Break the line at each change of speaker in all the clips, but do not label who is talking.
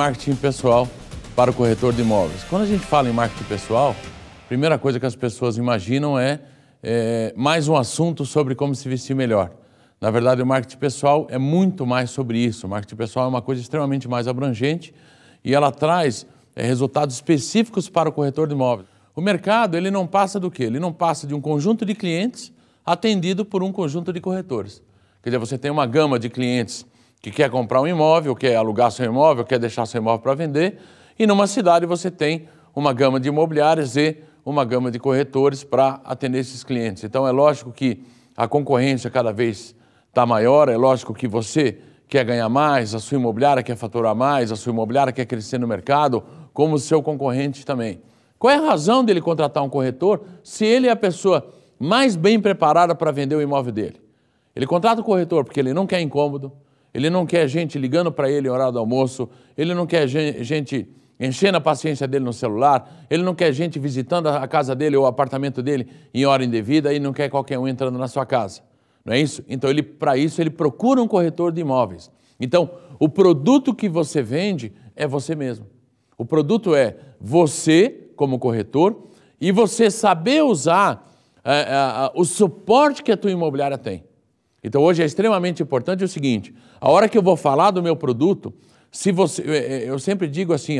marketing pessoal para o corretor de imóveis. Quando a gente fala em marketing pessoal, a primeira coisa que as pessoas imaginam é mais um assunto sobre como se vestir melhor. Na verdade, o marketing pessoal é muito mais sobre isso. O marketing pessoal é uma coisa extremamente mais abrangente e ela traz resultados específicos para o corretor de imóveis. O mercado, ele não passa do quê? Ele não passa de um conjunto de clientes atendido por um conjunto de corretores. Quer dizer, você tem uma gama de clientes que quer comprar um imóvel, quer alugar seu imóvel, quer deixar seu imóvel para vender, e numa cidade você tem uma gama de imobiliárias e uma gama de corretores para atender esses clientes. Então é lógico que a concorrência cada vez está maior, é lógico que você quer ganhar mais, a sua imobiliária quer faturar mais, a sua imobiliária quer crescer no mercado, como o seu concorrente também. Qual é a razão dele contratar um corretor se ele é a pessoa mais bem preparada para vender o imóvel dele? Ele contrata o corretor porque ele não quer incômodo, ele não quer gente ligando para ele em horário do almoço, ele não quer gente enchendo a paciência dele no celular, ele não quer gente visitando a casa dele ou o apartamento dele em hora indevida e não quer qualquer um entrando na sua casa. Não é isso? Então, para isso, ele procura um corretor de imóveis. Então, o produto que você vende é você mesmo. O produto é você, como corretor, e você saber usar o suporte que a tua imobiliária tem. Então, hoje é extremamente importante o seguinte, a hora que eu vou falar do meu produto, se você, eu sempre digo assim,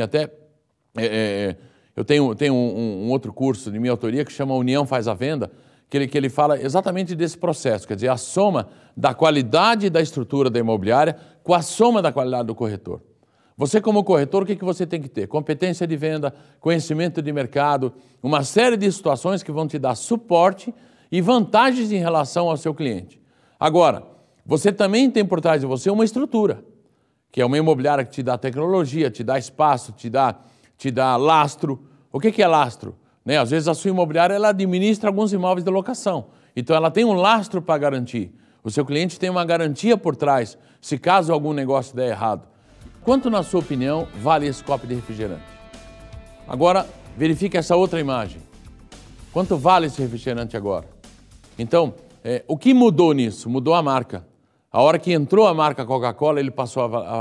eu tenho um outro curso de minha autoria que chama União Faz a Venda, que ele fala exatamente desse processo, quer dizer, a soma da qualidade da estrutura da imobiliária com a soma da qualidade do corretor. Você como corretor, o que você tem que ter? Competência de venda, conhecimento de mercado, uma série de situações que vão te dar suporte e vantagens em relação ao seu cliente. Agora, você também tem por trás de você uma estrutura, que é uma imobiliária que te dá tecnologia, te dá espaço, te dá lastro. O que é lastro? Né? Às vezes a sua imobiliária ela administra alguns imóveis de locação, então ela tem um lastro para garantir. O seu cliente tem uma garantia por trás, se caso algum negócio der errado. Quanto, na sua opinião, vale esse copo de refrigerante? Agora, verifique essa outra imagem. Quanto vale esse refrigerante agora? Então, o que mudou nisso? Mudou a marca. A hora que entrou a marca Coca-Cola, ele passou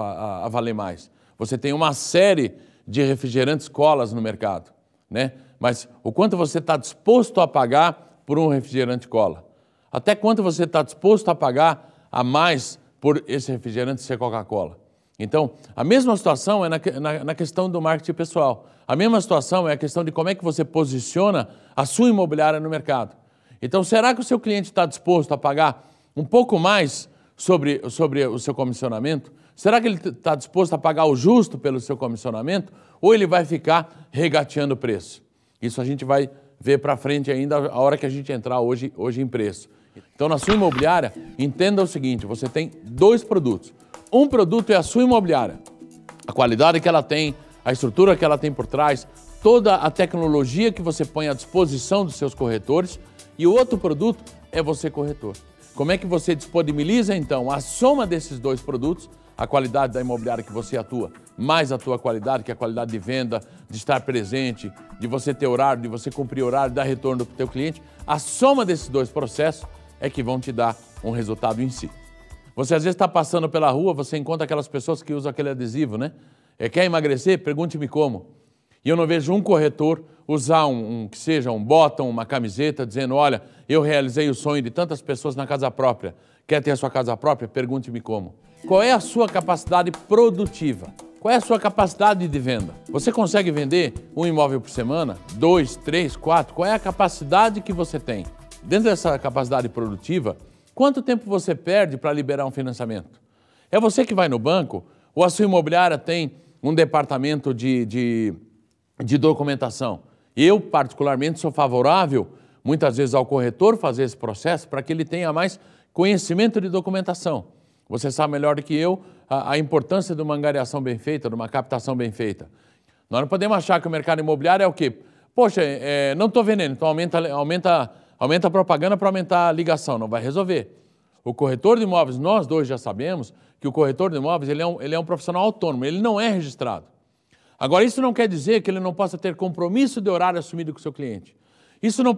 a valer mais. Você tem uma série de refrigerantes colas no mercado, né? Mas o quanto você está disposto a pagar por um refrigerante cola? Até quanto você está disposto a pagar a mais por esse refrigerante ser Coca-Cola? Então, a mesma situação é na questão do marketing pessoal. A mesma situação é a questão de como é que você posiciona a sua imobiliária no mercado. Então, será que o seu cliente está disposto a pagar um pouco mais sobre o seu comissionamento? Será que ele está disposto a pagar o justo pelo seu comissionamento? Ou ele vai ficar regateando o preço? Isso a gente vai ver para frente ainda a hora que a gente entrar hoje em preço. Então, na sua imobiliária, entenda o seguinte, você tem dois produtos. Um produto é a sua imobiliária, a qualidade que ela tem, a estrutura que ela tem por trás, toda a tecnologia que você põe à disposição dos seus corretores, e o outro produto é você corretor. Como é que você disponibiliza, então, a soma desses dois produtos, a qualidade da imobiliária que você atua, mais a tua qualidade, que é a qualidade de venda, de estar presente, de você ter horário, de você cumprir horário, dar retorno para o teu cliente, a soma desses dois processos é que vão te dar um resultado em si. Você às vezes está passando pela rua, você encontra aquelas pessoas que usam aquele adesivo, né? Quer emagrecer? Pergunte-me como. E eu não vejo um corretor usar que seja um bottom, uma camiseta, dizendo, olha, eu realizei o sonho de tantas pessoas na casa própria. Quer ter a sua casa própria? Pergunte-me como. Qual é a sua capacidade produtiva? Qual é a sua capacidade de venda? Você consegue vender um imóvel por semana? 2, 3, 4? Qual é a capacidade que você tem? Dentro dessa capacidade produtiva, quanto tempo você perde para liberar um financiamento? É você que vai no banco ou a sua imobiliária tem um departamento de documentação? Eu, particularmente, sou favorável, muitas vezes, ao corretor fazer esse processo para que ele tenha mais conhecimento de documentação. Você sabe melhor do que eu a importância de uma angariação bem feita, de uma captação bem feita. Nós não podemos achar que o mercado imobiliário é o quê? Poxa, não estou vendendo, então aumenta a propaganda para aumentar a ligação, não vai resolver. O corretor de imóveis, nós dois já sabemos que o corretor de imóveis ele é um profissional autônomo, ele não é registrado. Agora, isso não quer dizer que ele não possa ter compromisso de horário assumido com o seu cliente. Isso não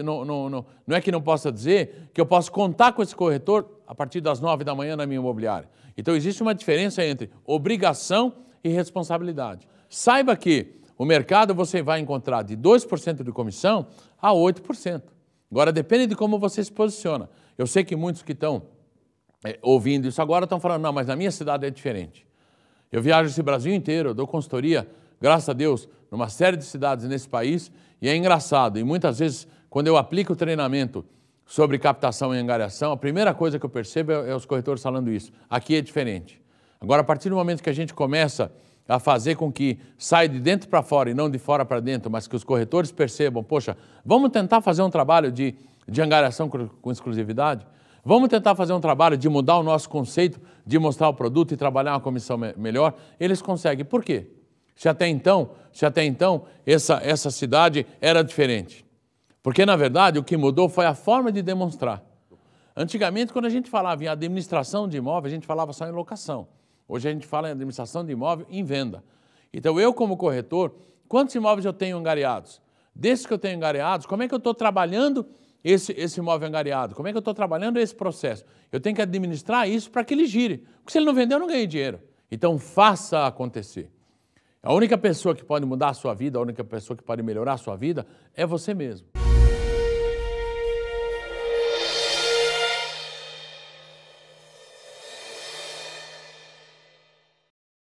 é que não possa dizer que eu posso contar com esse corretor a partir das 9 da manhã na minha imobiliária. Então, existe uma diferença entre obrigação e responsabilidade. Saiba que o mercado você vai encontrar de 2% de comissão a 8%. Agora depende de como você se posiciona. Eu sei que muitos que estão ouvindo isso agora estão falando, não, mas na minha cidade é diferente. Eu viajo esse Brasil inteiro, eu dou consultoria, graças a Deus, numa série de cidades nesse país, e é engraçado, e muitas vezes, quando eu aplico o treinamento sobre captação e angariação, a primeira coisa que eu percebo é os corretores falando isso. Aqui é diferente. Agora, a partir do momento que a gente começa a fazer com que saia de dentro para fora e não de fora para dentro, mas que os corretores percebam, poxa, vamos tentar fazer um trabalho de angariação com exclusividade? Vamos tentar fazer um trabalho de mudar o nosso conceito, de mostrar o produto e trabalhar uma comissão melhor? Eles conseguem. Por quê? Se até então essa cidade era diferente. Porque, na verdade, o que mudou foi a forma de demonstrar. Antigamente, quando a gente falava em administração de imóvel, a gente falava só em locação. Hoje a gente fala em administração de imóvel em venda. Então, eu como corretor, quantos imóveis eu tenho angariados? Desses que eu tenho angariados, como é que eu estou trabalhando esse imóvel angariado? Como é que eu estou trabalhando esse processo? Eu tenho que administrar isso para que ele gire. Porque se ele não vender, eu não ganhei dinheiro. Então, faça acontecer. A única pessoa que pode mudar a sua vida, a única pessoa que pode melhorar a sua vida é você mesmo.